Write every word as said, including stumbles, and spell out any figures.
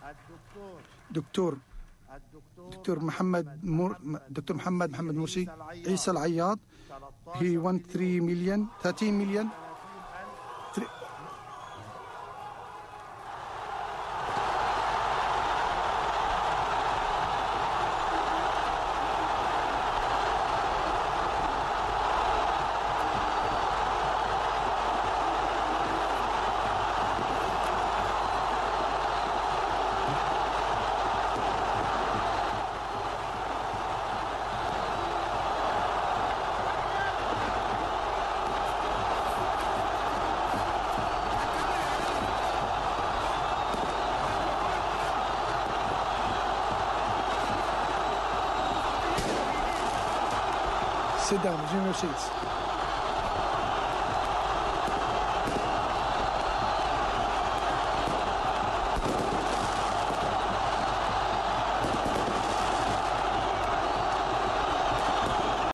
دكتور دكتور محمد مور دكتور محمد محمد مرسي عيسى العياض. he won three million thirteen million Sit down, resume your seats.